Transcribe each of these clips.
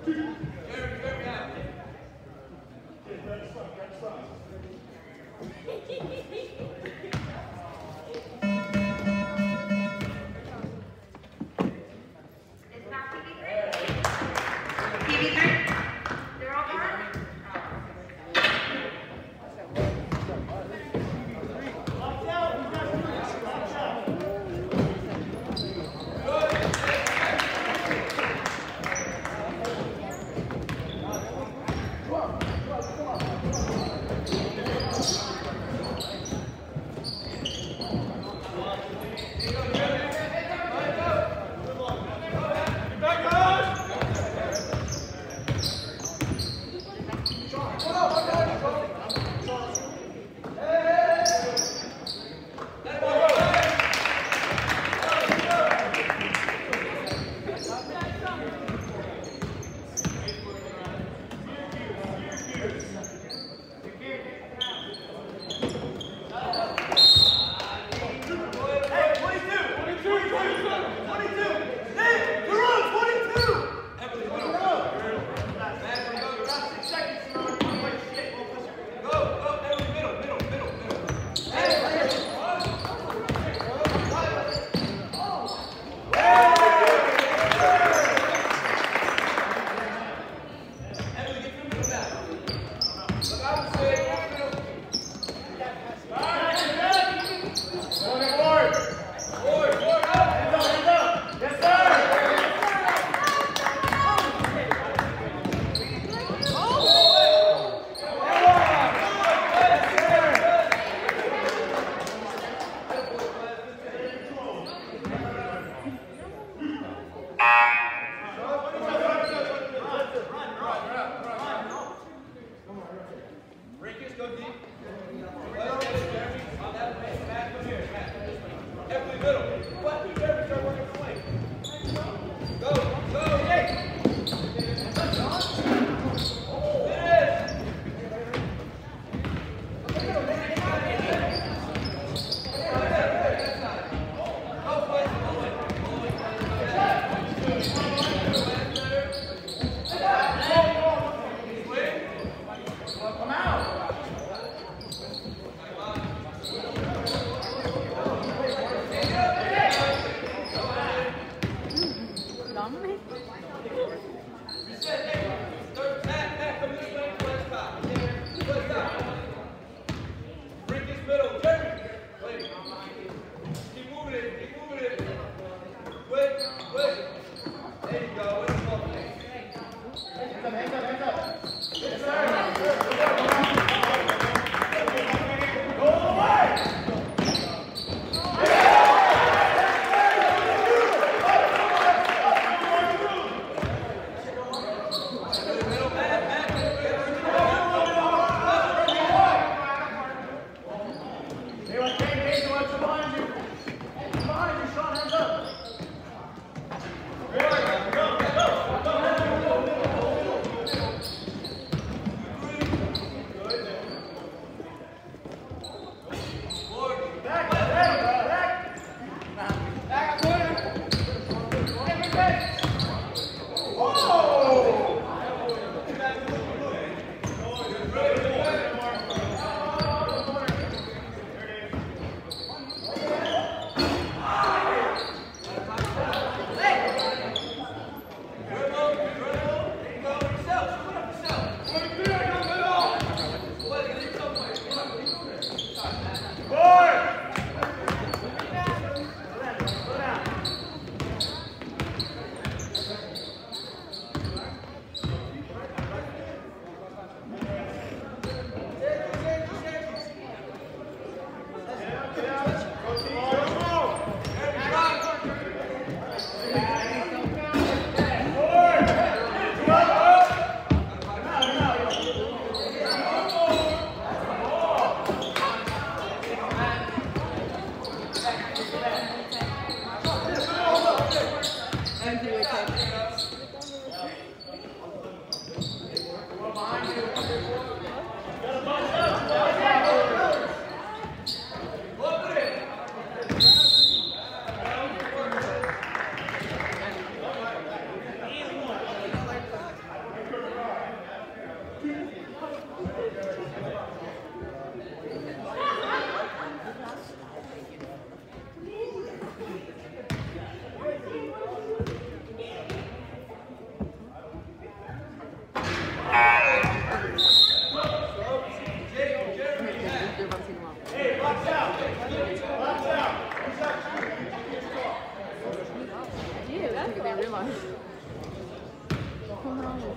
Go!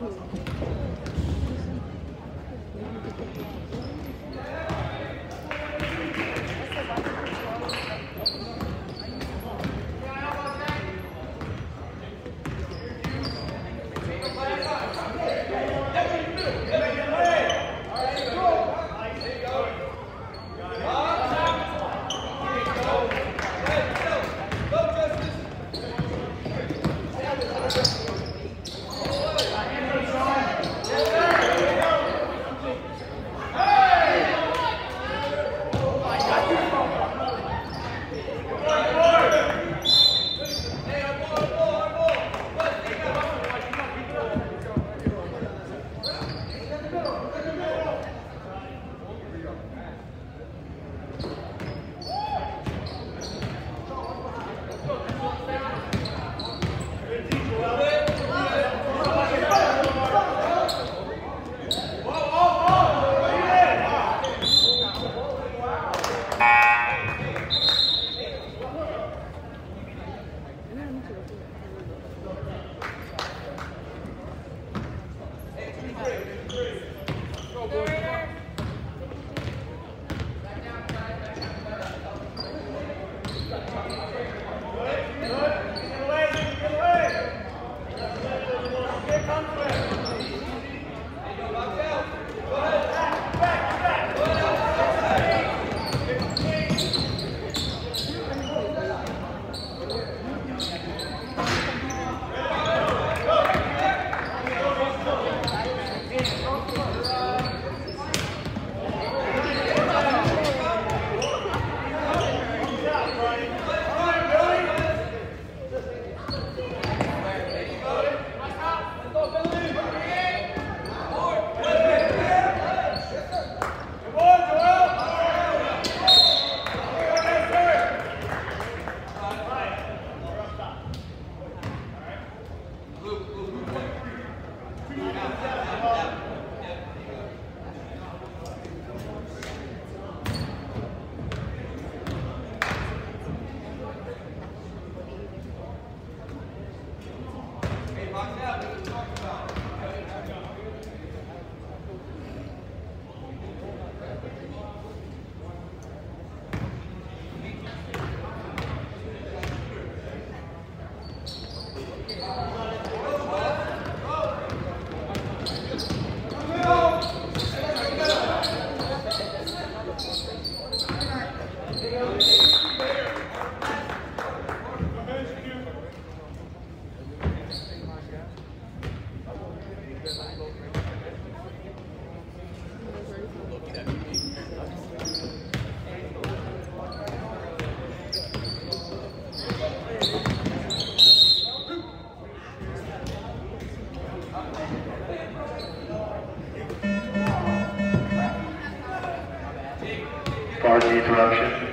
Pardon the interruption.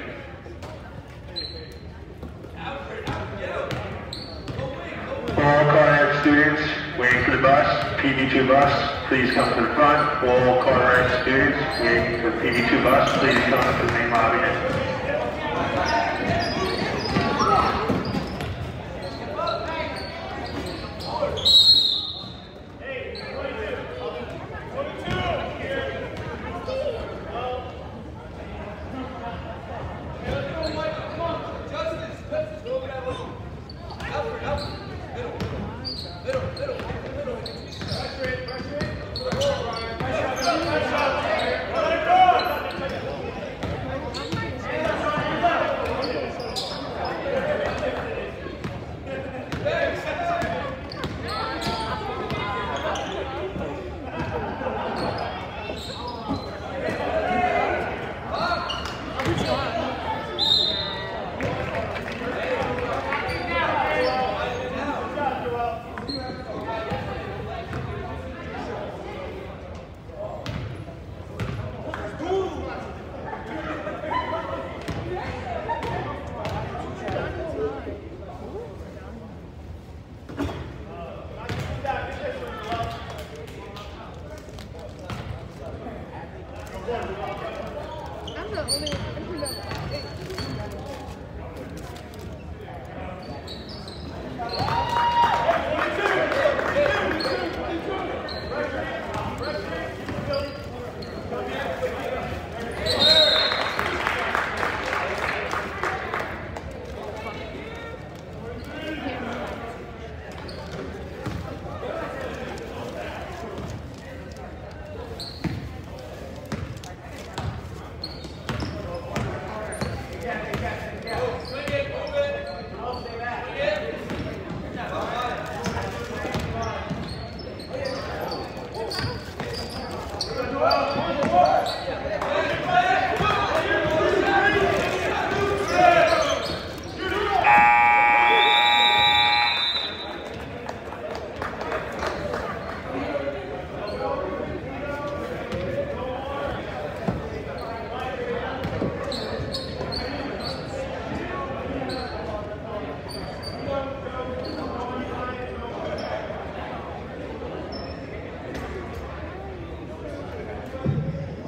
All Conrad students waiting for the bus, PV2 bus, please come to the front. All Conrad students waiting for the PV2 bus, please come to the main lobby.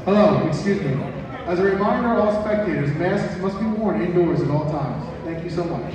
Hello, excuse me. As a reminder, all spectators, masks must be worn indoors at all times. Thank you so much.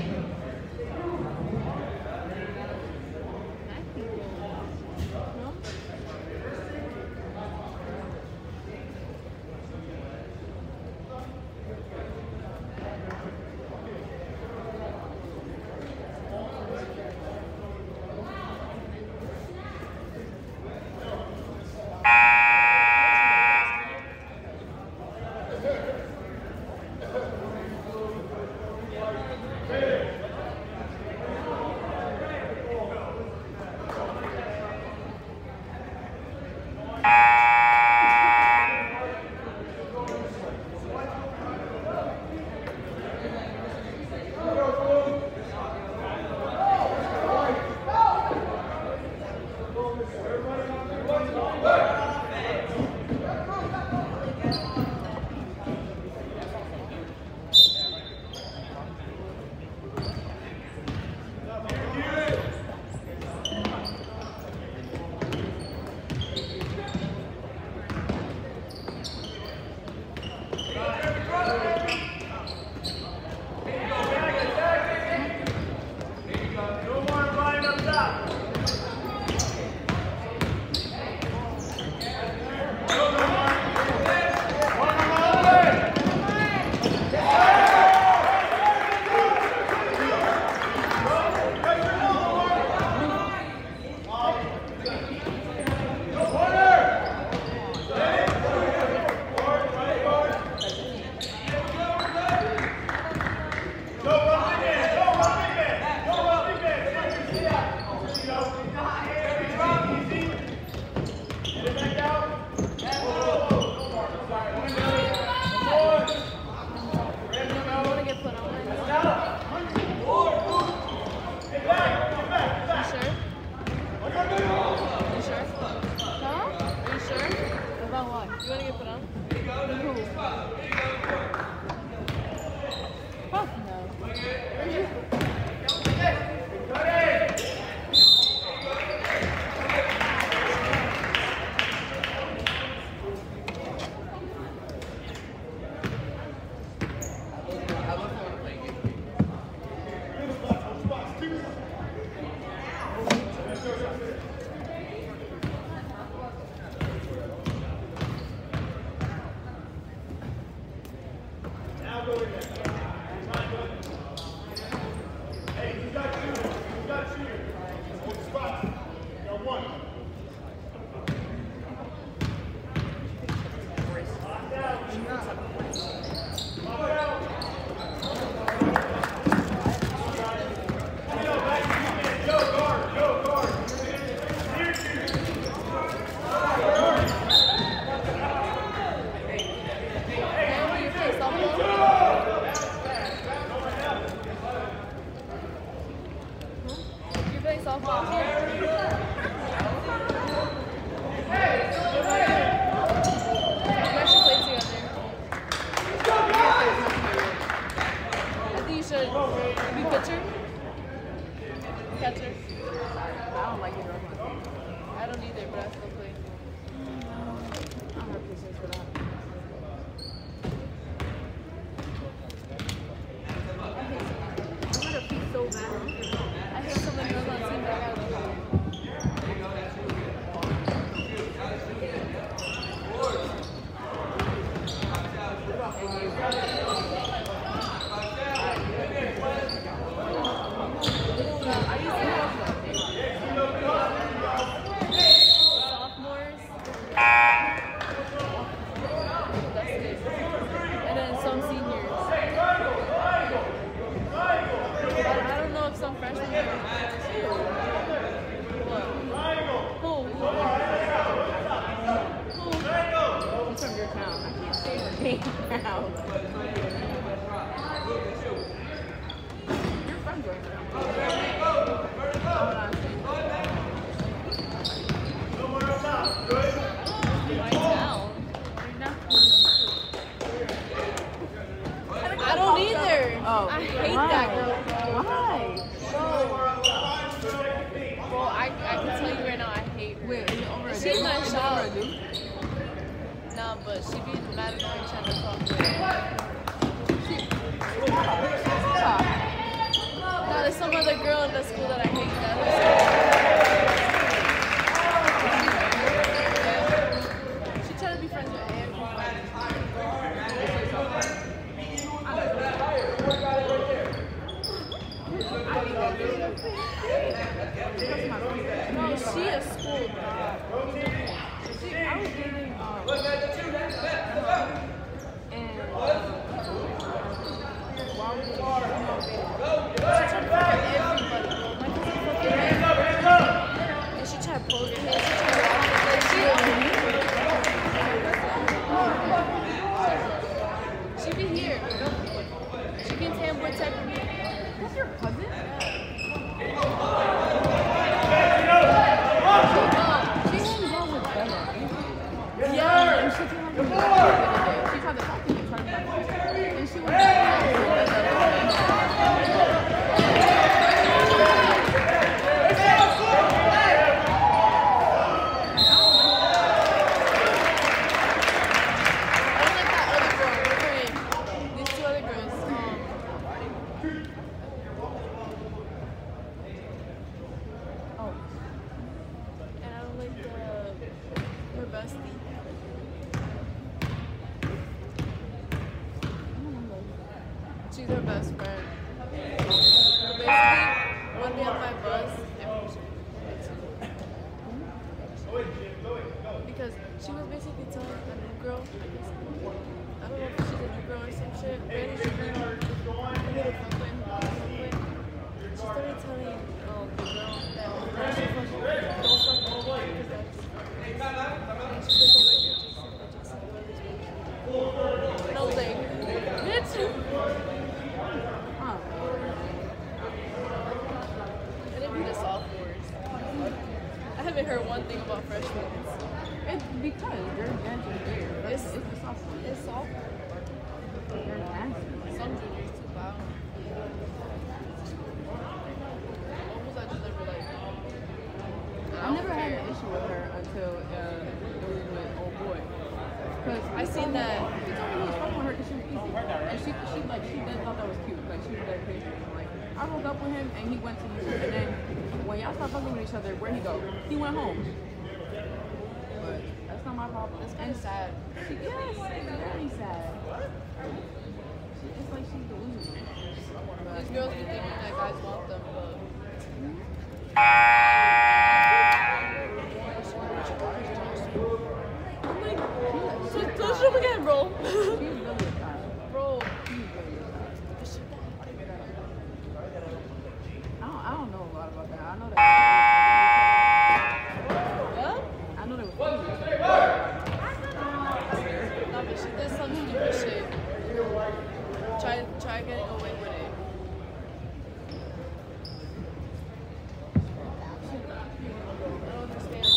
I can tell you right now, I hate her. Wait, are you over a She's my shot. dude? No, down, but she be mad annoying trying to talk to her. No, there's some other girl in the school that I hate that. She tried to be friends with everybody. No, she is school. I was dating, And she tried to pose with him. She be here. She be in Tambour Tech with me. that's your cousin? She hangs out with Bella. Yeah. And she came up to me the other day. She tried to talk to me, tried to talk to me. And she was like, she's her best friend. So basically, one day on my bus, because she was basically telling a new girl, I don't know if she's a new girl or some shit, she started telling the girl that she fucking don't fuck over because that's no thing. Bitch! And it'd be the sophomores. I haven't heard one thing about freshmen. it's because they're dancing there. It's the sophomore. It's sophomore. They're dancing. Some juniors too, but I don't know. Almost I just never like. I never had an issue with her until it was with old boy. Because I seen that. He told me he was fucking with her because she was easy. And she did thought that was cute. Like, she was that crazy. Like, I broke up with him and he went to you. And then when y'all stopped fucking with each other, where'd he go? He went home. But that's not my problem. It's kind of sad. Yes, it's very sad. It's like she's delusional. These girls be thinking that guys want them, but. Touch him again, bro. She's really a child. Bro. She's really a child. I don't know a lot about that. I know that. What? I know there was. No, but she did some stupid shit. Try getting away with it. I don't understand.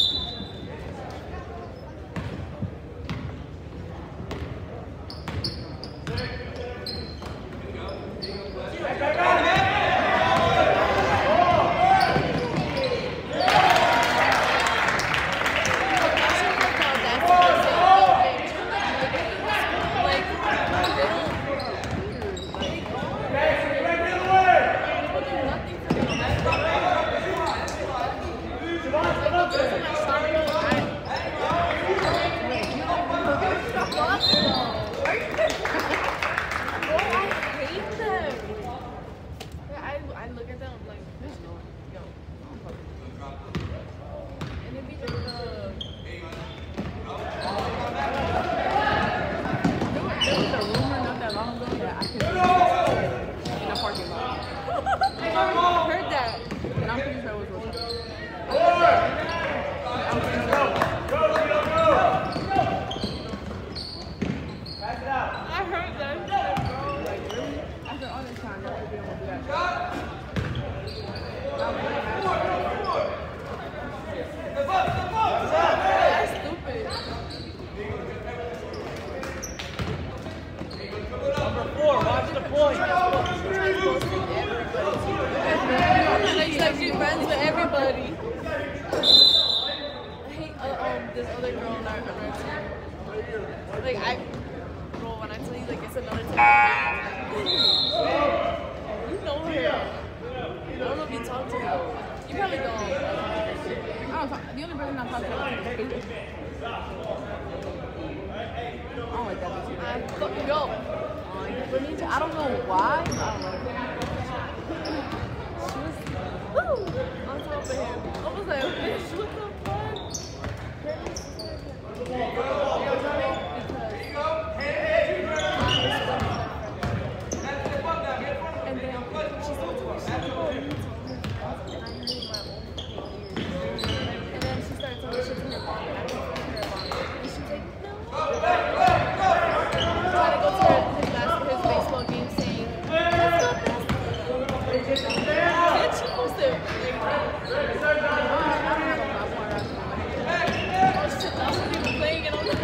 This other girl on our team. Like bro, when I tell you like it's another type of you know her. I don't know if you talk to her. You probably don't. I don't talk. The only person I talk to is Baby. I don't like that bitch. I fucking go. I don't know why. I don't like her. She was woo, on top of him. I was like, bitch, what the fuck? And then she started talking shit about me to her friends, and I heard my own fucking ears. And then she started talking shit to her mom, and I told her mom. And she was like, no. Trying to go to his baseball game saying, let's go basketball. And she posted. Oh shit, I wasn't even playing it on the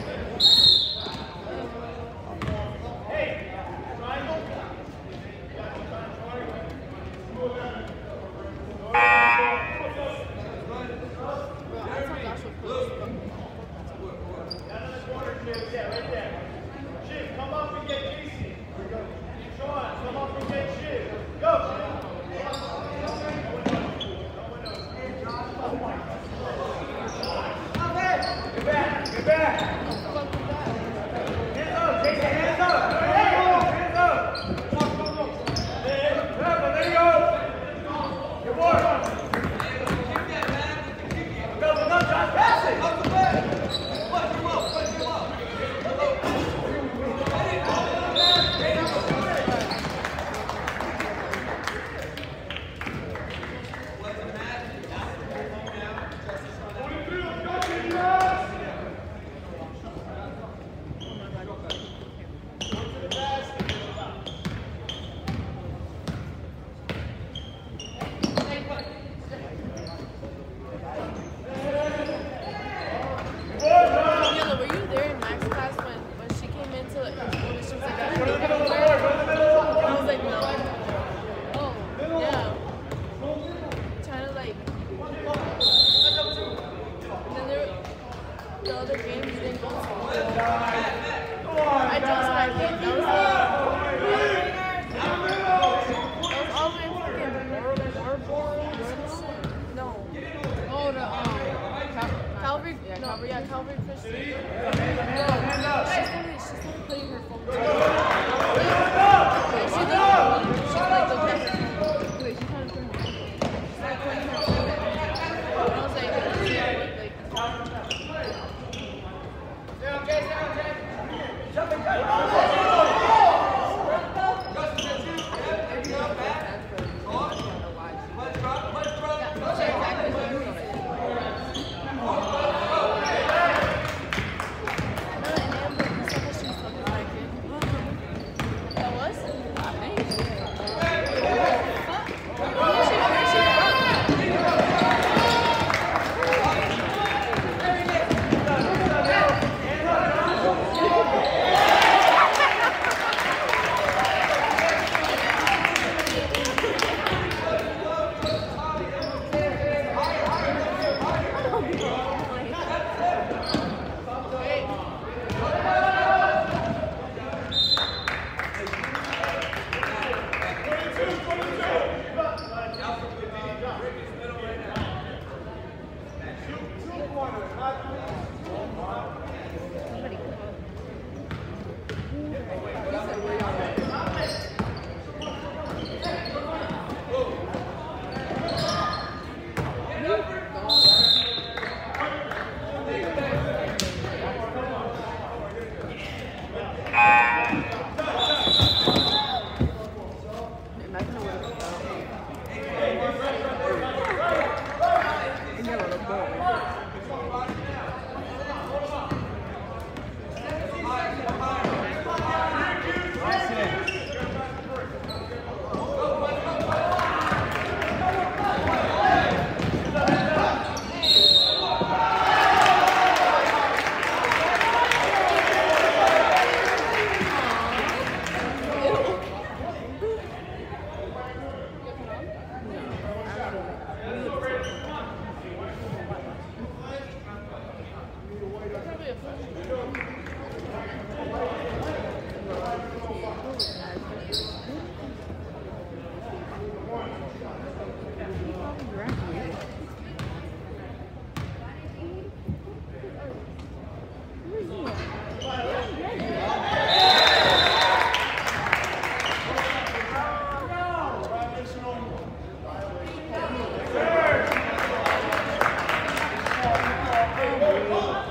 Calvary Christian. She started putting her phone to she like the wait, she kind of turned she started putting her phone and I was like, Oh,